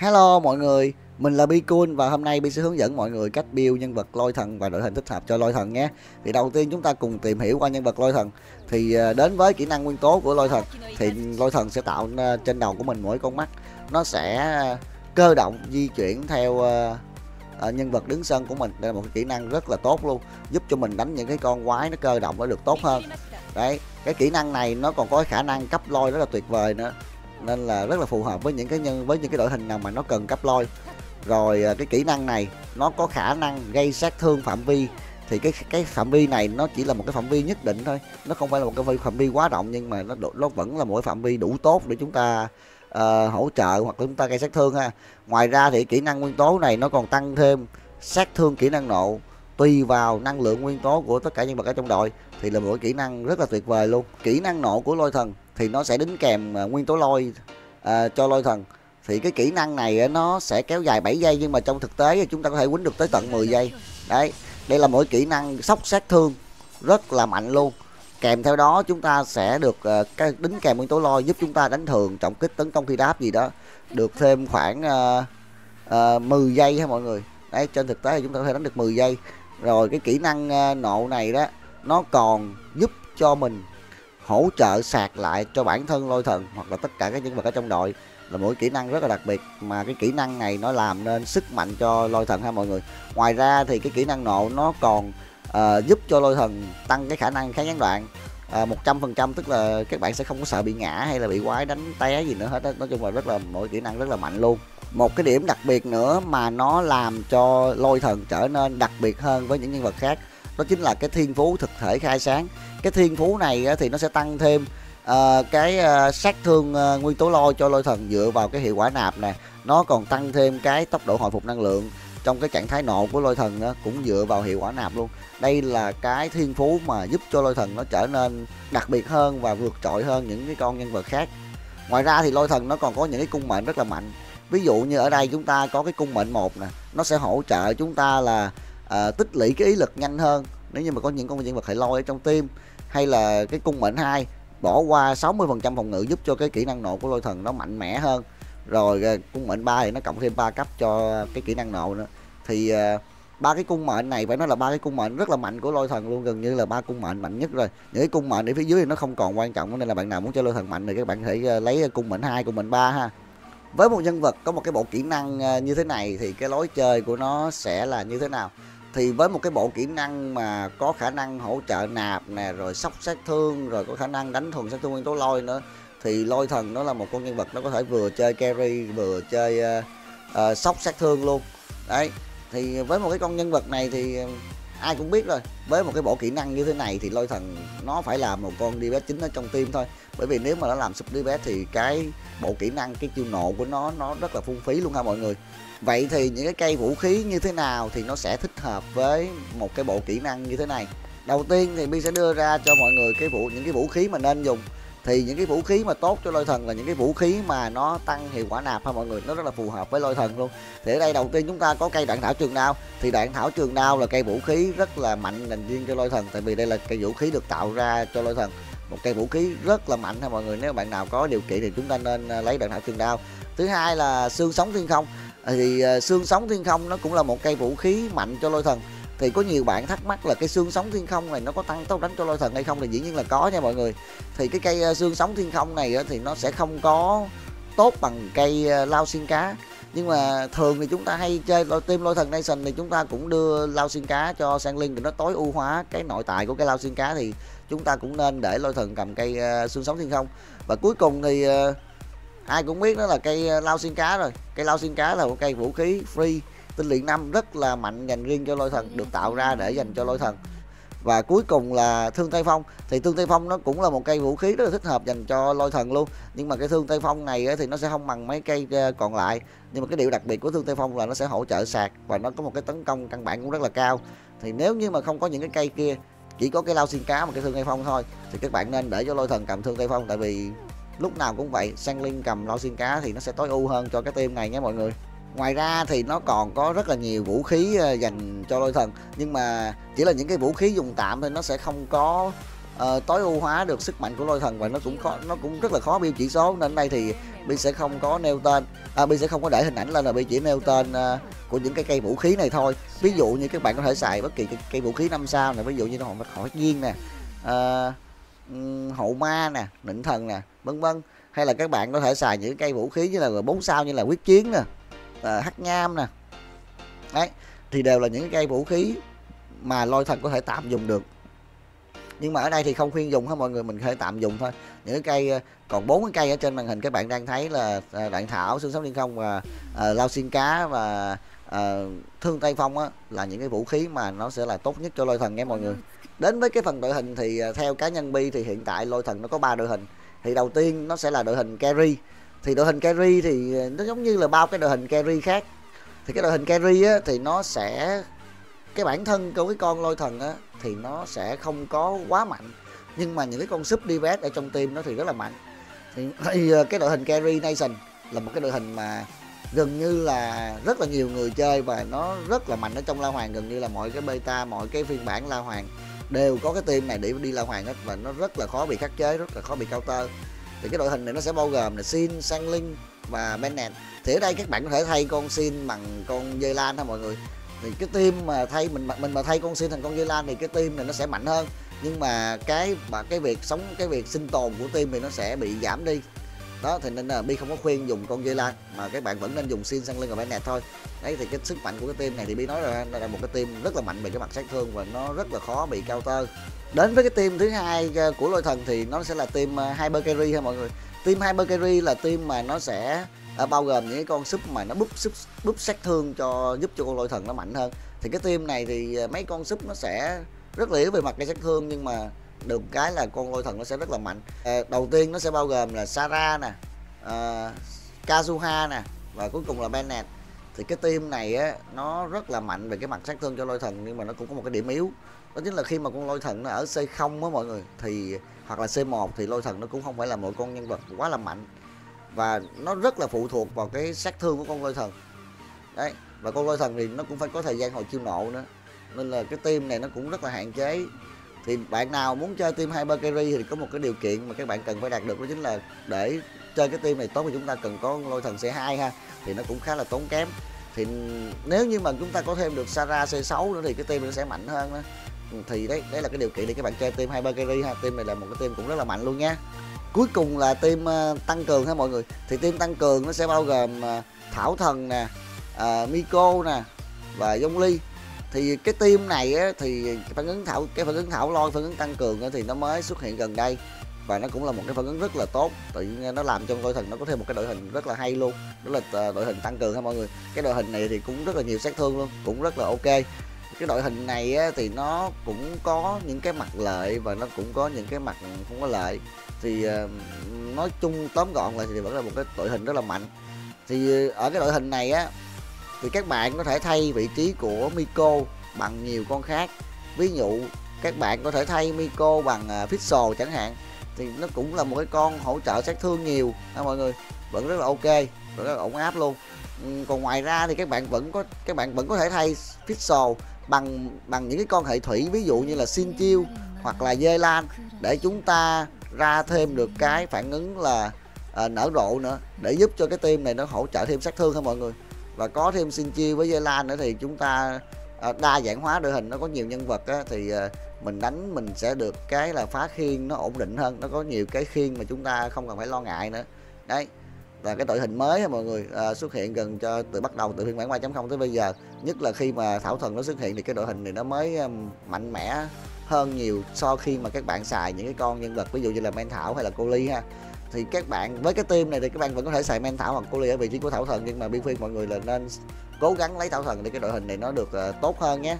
Hello mọi người, mình là Bikun và hôm nay Bi sẽ hướng dẫn mọi người cách build nhân vật lôi thần và đội hình thích hợp cho lôi thần nhé. Thì đầu tiên chúng ta cùng tìm hiểu qua nhân vật lôi thần. Thì đến với kỹ năng nguyên tố của lôi thần thì lôi thần sẽ tạo trên đầu của mình mỗi con mắt. Nó sẽ cơ động di chuyển theo nhân vật đứng sân của mình. Đây là một cái kỹ năng rất là tốt luôn, giúp cho mình đánh những cái con quái nó cơ động nó được tốt hơn. Đấy, cái kỹ năng này nó còn có khả năng cấp lôi rất là tuyệt vời nữa, nên là rất là phù hợp với những cái đội hình nào mà nó cần cấp lôi. Rồi cái kỹ năng này nó có khả năng gây sát thương phạm vi, thì cái phạm vi này nó chỉ là một cái phạm vi nhất định thôi, nó không phải là một cái phạm vi quá rộng, nhưng mà nó vẫn là một cái phạm vi đủ tốt để chúng ta hỗ trợ hoặc là chúng ta gây sát thương ha. Ngoài ra thì kỹ năng nguyên tố này nó còn tăng thêm sát thương kỹ năng nộ tùy vào năng lượng nguyên tố của tất cả những vật ở trong đội, thì là một cái kỹ năng rất là tuyệt vời luôn. Kỹ năng nộ của lôi thần thì nó sẽ đính kèm nguyên tố lôi cho lôi thần. Thì cái kỹ năng này nó sẽ kéo dài 7 giây, nhưng mà trong thực tế chúng ta có thể quýnh được tới tận 10 giây. Đấy, đây là một kỹ năng sốc sát thương rất là mạnh luôn. Kèm theo đó chúng ta sẽ được cái đính kèm nguyên tố lôi, giúp chúng ta đánh thường, trọng kích, tấn công khi đáp gì đó được thêm khoảng 10 giây ha mọi người. Đấy, trên thực tế thì chúng ta có thể đánh được 10 giây. Rồi cái kỹ năng nộ này đó, nó còn giúp cho mình hỗ trợ sạc lại cho bản thân lôi thần hoặc là tất cả các nhân vật ở trong đội, là một kỹ năng rất là đặc biệt, mà cái kỹ năng này nó làm nên sức mạnh cho lôi thần ha mọi người. Ngoài ra thì cái kỹ năng nộ nó còn giúp cho lôi thần tăng cái khả năng kháng gián đoạn 100%, tức là các bạn sẽ không có sợ bị ngã hay là bị quái đánh té gì nữa hết đó. Nói chung là rất là một kỹ năng rất là mạnh luôn. Một cái điểm đặc biệt nữa mà nó làm cho lôi thần trở nên đặc biệt hơn với những nhân vật khác, đó chính là cái thiên phú thực thể khai sáng. Cái thiên phú này thì nó sẽ tăng thêm cái sát thương nguyên tố lôi cho lôi thần dựa vào cái hiệu quả nạp nè. Nó còn tăng thêm cái tốc độ hồi phục năng lượng trong cái trạng thái nộ của lôi thần nữa, cũng dựa vào hiệu quả nạp luôn. Đây là cái thiên phú mà giúp cho lôi thần nó trở nên đặc biệt hơn và vượt trội hơn những cái con nhân vật khác. Ngoài ra thì lôi thần nó còn có những cái cung mệnh rất là mạnh. Ví dụ như ở đây chúng ta có cái cung mệnh 1 nè, nó sẽ hỗ trợ chúng ta là tích lũy cái ý lực nhanh hơn nếu như mà có những con nhân vật hệ lôi ở trong team. Hay là cái cung mệnh 2 bỏ qua 60% phòng ngự, giúp cho cái kỹ năng nộ của lôi thần nó mạnh mẽ hơn. Rồi cung mệnh 3 thì nó cộng thêm 3 cấp cho cái kỹ năng nộ nữa. Thì ba cái cung mệnh này phải nói là ba cái cung mệnh rất là mạnh của lôi thần luôn, gần như là ba cung mệnh mạnh nhất rồi. Những cái cung mệnh ở phía dưới thì nó không còn quan trọng, nên là bạn nào muốn cho lôi thần mạnh thì các bạn có thể lấy cung mệnh 2, cung mệnh 3 ha. Với một nhân vật có một cái bộ kỹ năng như thế này thì cái lối chơi của nó sẽ là như thế nào? Thì với một cái bộ kỹ năng mà có khả năng hỗ trợ nạp nè, rồi sốc sát thương, rồi có khả năng đánh thuần sát thương nguyên tố lôi nữa, thì lôi thần nó là một con nhân vật nó có thể vừa chơi carry vừa chơi sốc sát thương luôn. Đấy, thì với một cái con nhân vật này thì ai cũng biết rồi, với một cái bộ kỹ năng như thế này thì lôi thần nó phải là một con DPS chính ở trong team thôi. Bởi vì nếu mà nó làm sub DPS thì cái bộ kỹ năng, cái chiêu nộ của nó rất là phung phí luôn ha mọi người. Vậy thì những cái cây vũ khí như thế nào thì nó sẽ thích hợp với một cái bộ kỹ năng như thế này? Đầu tiên thì Bi sẽ đưa ra cho mọi người những cái vũ khí mà nên dùng. Thì những cái vũ khí mà tốt cho lôi thần là những cái vũ khí mà nó tăng hiệu quả nạp ha mọi người, nó rất là phù hợp với lôi thần luôn. Thì ở đây đầu tiên chúng ta có cây đoạn thảo trường đao. Thì đoạn thảo trường đao là cây vũ khí rất là mạnh dành riêng cho lôi thần, tại vì đây là cây vũ khí được tạo ra cho lôi thần, một cây vũ khí rất là mạnh ha mọi người. Nếu bạn nào có điều kiện thì chúng ta nên lấy đoạn thảo trường đao. Thứ hai là xương sống thiên không. Thì xương sống thiên không nó cũng là một cây vũ khí mạnh cho lôi thần. Thì có nhiều bạn thắc mắc là cái xương sống thiên không này nó có tăng tốc đánh cho lôi thần hay không, thì dĩ nhiên là có nha mọi người. Thì cái cây xương sống thiên không này thì nó sẽ không có tốt bằng cây lao xiên cá, nhưng mà thường thì chúng ta hay chơi team lôi thần nation thì chúng ta cũng đưa lao xiên cá cho sang linh để nó tối ưu hóa cái nội tại của cây lao xiên cá, thì chúng ta cũng nên để lôi thần cầm cây xương sống thiên không. Và cuối cùng thì ai cũng biết đó là cây lao xiên cá rồi. Cây lao xiên cá là một cây vũ khí free tinh luyện 5 rất là mạnh dành riêng cho lôi thần, được tạo ra để dành cho lôi thần. Và cuối cùng là thương Tây Phong. Thì thương Tây Phong nó cũng là một cây vũ khí rất là thích hợp dành cho lôi thần luôn, nhưng mà cái thương Tây Phong này thì nó sẽ không bằng mấy cây còn lại. Nhưng mà cái điều đặc biệt của thương Tây Phong là nó sẽ hỗ trợ sạc và nó có một cái tấn công căn bản cũng rất là cao. Thì nếu như mà không có những cái cây kia, chỉ có cái lao xiên cá và cái thương Tây Phong thôi, thì các bạn nên để cho lôi thần cầm thương Tây Phong, tại vì lúc nào cũng vậy, sang linh cầm lao xiên cá thì nó sẽ tối ưu hơn cho cái team này nhé mọi người. Ngoài ra thì nó còn có rất là nhiều vũ khí dành cho lôi thần, nhưng mà chỉ là những cái vũ khí dùng tạm thôi, nó sẽ không có tối ưu hóa được sức mạnh của lôi thần, và nó cũng rất là khó build chỉ số, nên đây thì Bi sẽ không có nêu tên, Bi sẽ không có để hình ảnh lên, là Bi chỉ nêu tên của những cái cây vũ khí này thôi. Ví dụ như các bạn có thể xài bất kỳ cây vũ khí 5 sao này, ví dụ như họ hỏi duyên nè, hậu ma nè, nịnh thần nè, vân vân. Hay là các bạn có thể xài những cây vũ khí như là 4 sao như là quyết chiến nè, hắc nham nè. Đấy, thì đều là những cái cây vũ khí mà lôi thần có thể tạm dùng được. Nhưng mà ở đây thì không khuyên dùng hết mọi người, mình có thể tạm dùng thôi. Những cái cây, còn 4 cái cây ở trên màn hình các bạn đang thấy là đạn thảo, xương sống liên không và lao xiên cá và thương tây phong á, là những cái vũ khí mà nó sẽ là tốt nhất cho lôi thần nha mọi người. Đến với cái phần đội hình thì theo cá nhân Bi thì hiện tại lôi thần nó có 3 đội hình. Thì đầu tiên nó sẽ là đội hình carry. Thì đội hình carry thì nó giống như là bao cái đội hình carry khác. Thì cái đội hình carry á thì nó sẽ, cái bản thân của cái con lôi thần á thì nó sẽ không có quá mạnh, nhưng mà những cái con sub DPS ở trong team nó thì rất là mạnh. Thì cái đội hình carry nation là một cái đội hình mà gần như là rất là nhiều người chơi và nó rất là mạnh ở trong La Hoàng. Gần như là mọi cái beta, mọi cái phiên bản La Hoàng đều có cái team này để đi La Hoàng hết, và nó rất là khó bị khắc chế, rất là khó bị counter. Thì cái đội hình này nó sẽ bao gồm là Xin, Sang Linh và Bennett. Thì ở đây các bạn có thể thay con Xin bằng con Dây Lan ha mọi người. Thì cái team mà thay mình mà thay con Xin thành con Dây Lan thì cái team này nó sẽ mạnh hơn, nhưng mà cái việc sinh tồn của team thì nó sẽ bị giảm đi. Đó, thì nên là Bi không có khuyên dùng con Dây Lan, mà các bạn vẫn nên dùng Xin, Sang Linh và Bennett thôi. Đấy, thì cái sức mạnh của cái team này thì Bi nói là một cái team rất là mạnh về cái mặt sát thương và nó rất là khó bị counter. Đến với cái team thứ hai của lôi thần thì nó sẽ là team Hyper Carry ha mọi người. Team Hyper Carry là team mà nó sẽ bao gồm những cái con sub mà nó búp sát thương giúp cho con lôi thần nó mạnh hơn. Thì cái team này thì mấy con sub nó sẽ rất là yếu về mặt cái sát thương, nhưng mà được cái là con lôi thần nó sẽ rất là mạnh. Đầu tiên nó sẽ bao gồm là Sara nè, Kazuha nè, và cuối cùng là Bennett. Thì cái team này á nó rất là mạnh về cái mặt sát thương cho lôi thần, nhưng mà nó cũng có một cái điểm yếu, đó chính là khi mà con lôi thần nó ở C0 á mọi người, thì hoặc là C1 thì lôi thần nó cũng không phải là một con nhân vật quá là mạnh, và nó rất là phụ thuộc vào cái sát thương của con lôi thần. Đấy, và con lôi thần thì nó cũng phải có thời gian hồi chiêu nộ nữa, nên là cái team này nó cũng rất là hạn chế. Thì bạn nào muốn chơi team Hyper Carry thì có một cái điều kiện mà các bạn cần phải đạt được, đó chính là để chơi cái team này tốt thì chúng ta cần có lôi thần C2 ha, thì nó cũng khá là tốn kém. Thì nếu như mà chúng ta có thêm được Sara C6 nữa thì cái team nó sẽ mạnh hơn đó. Thì đấy là cái điều kiện để các bạn chơi team Hyper Carry ha. Team này là một cái team cũng rất là mạnh luôn nha. Cuối cùng là team tăng cường ha mọi người. Thì team tăng cường nó sẽ bao gồm Thảo Thần nè, Miko nè và Zhongli. Thì cái team này á, thì phản ứng thảo lôi, phản ứng tăng cường á, thì nó mới xuất hiện gần đây, và nó cũng là một cái phản ứng rất là tốt. Tự nhiên nó làm cho lôi thần nó có thêm một cái đội hình rất là hay luôn, đó là đội hình tăng cường ha mọi người. Cái đội hình này thì cũng rất là nhiều sát thương luôn, cũng rất là ok. Cái đội hình này á, thì nó cũng có những cái mặt lợi và nó cũng có những cái mặt không có lợi. Thì nói chung tóm gọn lại thì vẫn là một cái đội hình rất là mạnh. Thì ở cái đội hình này á thì các bạn có thể thay vị trí của Miko bằng nhiều con khác. Ví dụ các bạn có thể thay Miko bằng Fizzle chẳng hạn, thì nó cũng là một cái con hỗ trợ sát thương nhiều ha mọi người, vẫn rất là ok, rất là ổn áp luôn. Còn ngoài ra thì các bạn vẫn có thể thay Fizzle bằng những cái con hệ thủy, ví dụ như là Xin Chiêu hoặc là Dê Lan, để chúng ta ra thêm được cái phản ứng là nở rộ nữa, để giúp cho cái team này nó hỗ trợ thêm sát thương ha mọi người. Và có thêm Xin Chiêu với Dê Lan nữa thì chúng ta đa dạng hóa đội hình, nó có nhiều nhân vật á, thì mình đánh mình sẽ được cái là phá khiên nó ổn định hơn, nó có nhiều cái khiên mà chúng ta không cần phải lo ngại nữa. Đấy là cái đội hình mới mọi người, xuất hiện gần từ bắt đầu từ phiên bản 3.0 tới bây giờ. Nhất là khi mà Thảo Thần nó xuất hiện thì cái đội hình này nó mới mạnh mẽ hơn nhiều so khi mà các bạn xài những cái con nhân vật ví dụ như là Men Thảo hay là Cô Ly ha. Thì các bạn với cái team này thì các bạn vẫn có thể xài Men Thảo hoặc Cô Ly ở vị trí của Thảo Thần, nhưng mà Bi khuyên mọi người là nên cố gắng lấy Thảo Thần để cái đội hình này nó được tốt hơn nhé.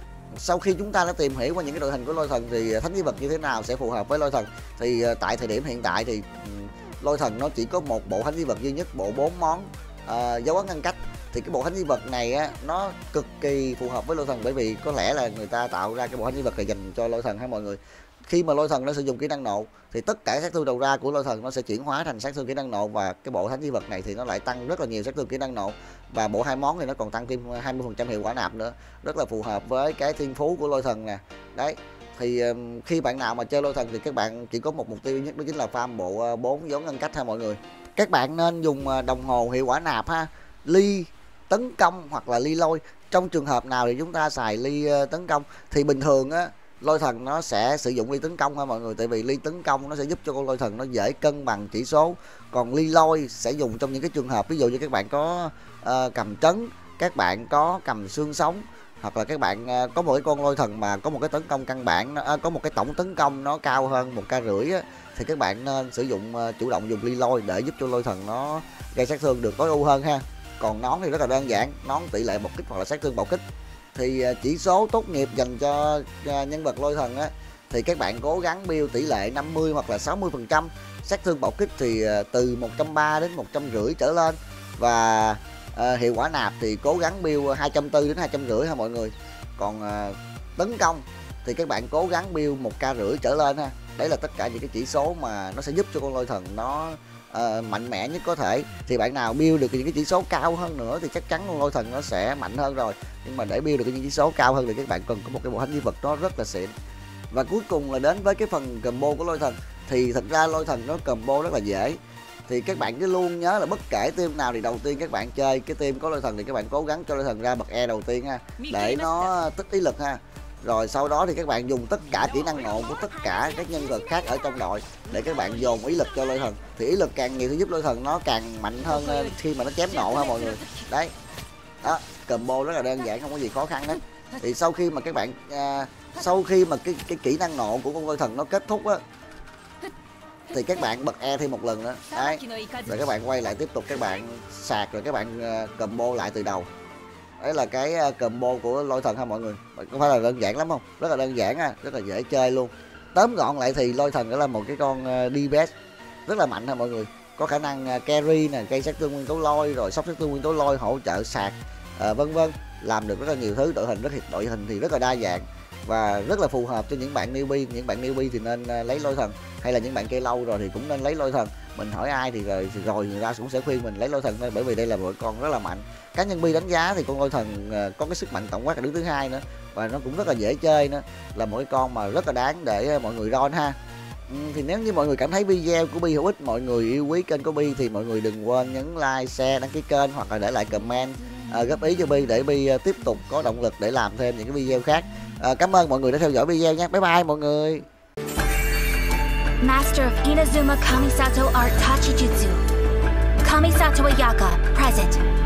Sau khi chúng ta đã tìm hiểu qua những cái đội hình của lôi thần thì thánh di vật như thế nào sẽ phù hợp với lôi thần, thì tại thời điểm hiện tại thì lôi thần nó chỉ có một bộ thánh di vật duy nhất, bộ 4 món dấu ấn ngăn cách. Thì cái bộ thánh di vật này á, nó cực kỳ phù hợp với lôi thần, bởi vì có lẽ là người ta tạo ra cái bộ thánh di vật này dành cho lôi thần ha mọi người. Khi mà lôi thần nó sử dụng kỹ năng nộ thì tất cả sát thương đầu ra của lôi thần nó sẽ chuyển hóa thành sát thương kỹ năng nộ, và cái bộ thánh di vật này thì nó lại tăng rất là nhiều sát thương kỹ năng nộ, và bộ 2 món thì nó còn tăng thêm 20% hiệu quả nạp nữa, rất là phù hợp với cái thiên phú của lôi thần nè. Đấy, Thì khi bạn nào mà chơi lôi thần thì các bạn chỉ có một mục tiêu nhất, đó chính là farm bộ 4 dấu ngân cách ha mọi người. Các bạn nên dùng đồng hồ hiệu quả nạp ha, ly tấn công hoặc là ly lôi. Trong trường hợp nào thì chúng ta xài ly tấn công thì bình thường á, lôi thần nó sẽ sử dụng ly tấn công ha mọi người, tại vì ly tấn công nó sẽ giúp cho con lôi thần nó dễ cân bằng chỉ số. Còn ly lôi sẽ dùng trong những cái trường hợp ví dụ như các bạn có cầm trấn, các bạn có cầm xương sống, hoặc là các bạn có một cái con lôi thần mà có một cái tấn công căn bản có một cái tổng tấn công nó cao hơn 1k rưỡi á, thì các bạn nên sử dụng chủ động dùng ly lôi để giúp cho lôi thần nó gây sát thương được tối ưu hơn ha. Còn nón thì rất là đơn giản, nón tỷ lệ bộc kích hoặc là sát thương bộc kích. Thì chỉ số tốt nghiệp dành cho nhân vật lôi thần á, thì các bạn cố gắng build tỷ lệ 50 hoặc là 60%, sát thương bộc kích thì từ 130 đến 150 trở lên, và hiệu quả nạp thì cố gắng build 240 đến 250 ha mọi người. Còn tấn công thì các bạn cố gắng build 1k rưỡi trở lên ha. Đấy là tất cả những cái chỉ số mà nó sẽ giúp cho con lôi thần nó mạnh mẽ nhất có thể. Thì bạn nào build được những cái chỉ số cao hơn nữa thì chắc chắn con lôi thần nó sẽ mạnh hơn rồi. Nhưng mà để build được những chỉ số cao hơn thì các bạn cần có một cái bộ thánh di vật nó rất là xịn. Và cuối cùng là đến với cái phần combo của lôi thần. Thì thật ra lôi thần nó combo rất là dễ. Thì các bạn cứ luôn nhớ là bất kể team nào thì đầu tiên các bạn chơi cái team có lôi thần thì các bạn cố gắng cho lôi thần ra bậc E đầu tiên ha, để nó tích ý lực ha. Rồi sau đó thì các bạn dùng tất cả kỹ năng nộ của tất cả các nhân vật khác ở trong đội để các bạn dồn ý lực cho lôi thần. Thì ý lực càng nhiều thì giúp lôi thần nó càng mạnh hơn khi mà nó chém nộ ha mọi người. Đấy, đó, combo rất là đơn giản, không có gì khó khăn hết. Thì sau khi mà các bạn sau khi mà cái kỹ năng nộ của con lôi thần nó kết thúc á, thì các bạn bật E thêm một lần nữa. Đấy, rồi các bạn quay lại tiếp tục các bạn sạc, rồi các bạn combo lại từ đầu. Đấy là cái combo của lôi thần ha mọi người. Có phải là đơn giản lắm không? Rất là đơn giản ha, rất là dễ chơi luôn. Tóm gọn lại thì lôi thần đó là một cái con DPS rất là mạnh ha mọi người. Có khả năng carry nè, gây sát thương nguyên tố lôi, rồi sốc sát thương nguyên tố lôi, hỗ trợ sạc vân vân, làm được rất là nhiều thứ. Đội hình thì rất là đa dạng và rất là phù hợp cho những bạn newbie. Những bạn newbie thì nên lấy lôi thần, hay là những bạn chơi lâu rồi thì cũng nên lấy lôi thần. Mình hỏi ai thì rồi người ta cũng sẽ khuyên mình lấy lôi thần thôi, bởi vì đây là một con rất là mạnh. Cá nhân Bi đánh giá thì con lôi thần có cái sức mạnh tổng quát là đứng thứ hai nữa, và nó cũng rất là dễ chơi nữa, là một cái con mà rất là đáng để mọi người ron ha. Thì nếu như mọi người cảm thấy video của Bi hữu ích, mọi người yêu quý kênh của Bi thì mọi người đừng quên nhấn like, share, đăng ký kênh hoặc là để lại comment góp ý cho Bi để Bi tiếp tục có động lực để làm thêm những cái video khác. Cảm ơn mọi người đã theo dõi video nhé. Bye bye mọi người. Master of Inazuma Kamisato Art Tachijutsu. Kamisato Ayaka, present.